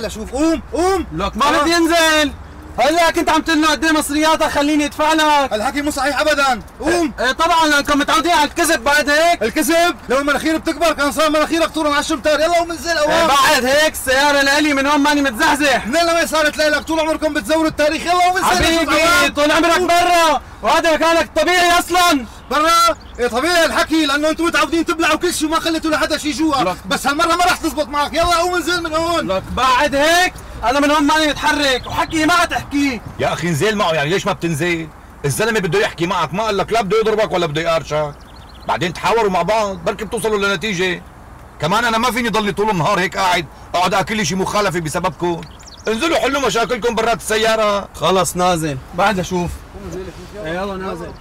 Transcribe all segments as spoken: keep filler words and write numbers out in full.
هلا شوف، قوم قوم. لك ما بدي انزل. هلا كنت عم تقول له قد ايه مصرياتك خليني ادفع لك. الحكي مو صحيح ابدا، قوم. ايه طبعا لانكم متعودين على الكذب. بعد هيك الكذب؟ لو المناخير بتكبر كان صار مناخيرك طول مع الشمتار. يلا قوم انزل ايه اوام. بعد هيك السيارة لإلي من هون ماني متزحزح. منين لما صارت لك؟ طول عمركم بتزوروا التاريخ. يلا قوم انزل حبيبي طول عمرك برا وهذا مكانك الطبيعي اصلا. برا؟ ايه طبيعي الحكي لانه انتم متعودين تبلعوا كل شيء وما خليتوا لحدا شيء جوا، بس هالمره ما راح تزبط معك. يلا قوم انزل من هون. لك بعد هيك انا من هون ماني متحرك وحكي ما تحكيه. يا اخي انزل معه، يعني ليش ما بتنزل؟ الزلمه بده يحكي معك، ما قال لك لا بده يضربك ولا بده يقارشك. بعدين تحاوروا مع بعض بركي بتوصلوا لنتيجه. كمان انا ما فيني ضلي طول النهار هيك قاعد اقعد اكل لي شيء مخالفه بسببكم. انزلوا حلوا مشاكلكم برات السياره. خلص نازل بعد اشوف. يلا نازل.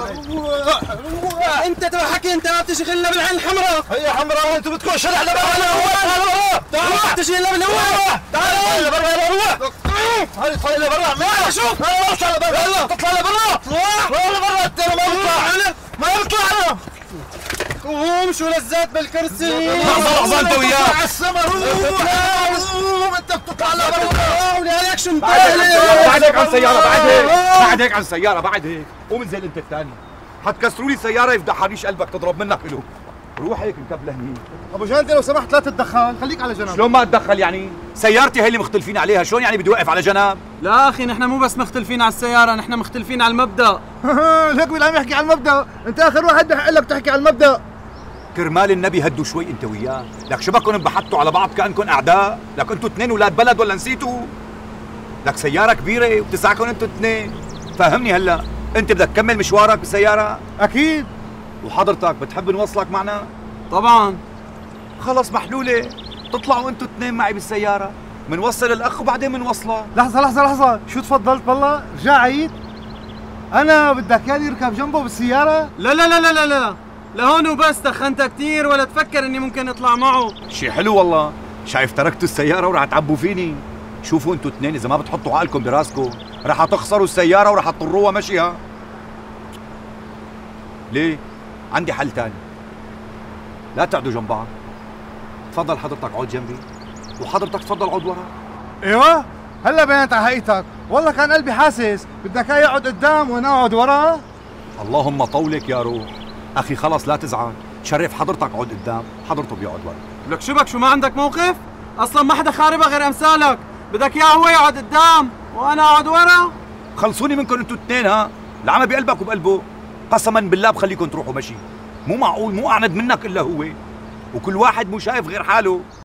انت تبع حكي، انت ما بتشغل الا بالعين الحمراء. هي حمراء انتم بدكم شرع لبرا. تعال تعال بتشغل الا بالهواء. تعال لبرا. يلا روح. هاي طلع لبرا. ما شوف يلا اطلع لبرا. يلا تطلع لبرا. اطلع لبرا. انت ما بطلع ما بطلع انا. قوم شو لزات بالكرسي. لحظه لحظه انت وياه على السما. روح انت بتطلع لبرا. وليك شو بعد هيك عن السياره. بعد هيك بعد هيك عن السياره. بعد هيك قوم انزل انت الثاني. حتكسروا لي سياره يفدح حريش قلبك تضرب منك له. روح هيك انكب لهني. ابو جانتي لو سمحت لا تتدخل، خليك على جنب. شلون ما اتدخل يعني؟ سيارتي هي اللي مختلفين عليها، شلون يعني بدي اوقف على جنب؟ لا اخي نحن مو بس مختلفين على السياره، نحن مختلفين على المبدا. ليك مين عم يحكي على المبدا؟ انت اخر واحد بحق لك تحكي على المبدا. كرمال النبي هدوا شوي انت وياه، لك شبككم انبحثتوا على بعض كانكم اعداء، لك انتوا اثنين اولاد بلد ولا نسيتوا؟ لك سياره كبيره وبتسعكم انتوا اثنين. فهمني هلا، انت بدك تكمل مشوارك بالسياره؟ اكيد. وحضرتك بتحب نوصلك معنا؟ طبعا. خلص محلوله، تطلعوا انتوا اثنين معي بالسياره، منوصل الاخ وبعدين منوصله. لحظه لحظه لحظه، شو تفضلت والله؟ رجع عيد. انا بدك ياني اركب جنبه بالسياره؟ لا لا لا لا لا لا لهون وبس. تخنت كثير ولا تفكر اني ممكن اطلع معه. شي حلو والله. شايف تركتوا السياره وراح تعبوا فيني. شوفوا انتوا اثنين اذا ما بتحطوا عقلكم براسكم راح تخسروا السياره وراح تضروها مشيها. ليه؟ عندي حل ثاني. لا تقعدوا جنب بعض. تفضل حضرتك اقعد جنبي وحضرتك تفضل اقعد ورا. ايوه هلا بينت على حقيقتك. والله كان قلبي حاسس بدك اياه يقعد قدام وانا اقعد ورا. اللهم طولك يا روح. اخي خلص لا تزعل، شرف حضرتك اقعد قدام، حضرته بيقعد ورا. لك شو بك، شو ما عندك موقف؟ اصلا ما حدا خاربها غير امثالك. بدك اياه هو يقعد قدام وانا اقعد ورا. خلصوني منكم انتوا اثنين. ها العمى بقلبك وبقلبه. قسما بالله بخليكم تروحوا مشي. مو معقول، مو اعند منك الا هو، وكل واحد مو شايف غير حاله.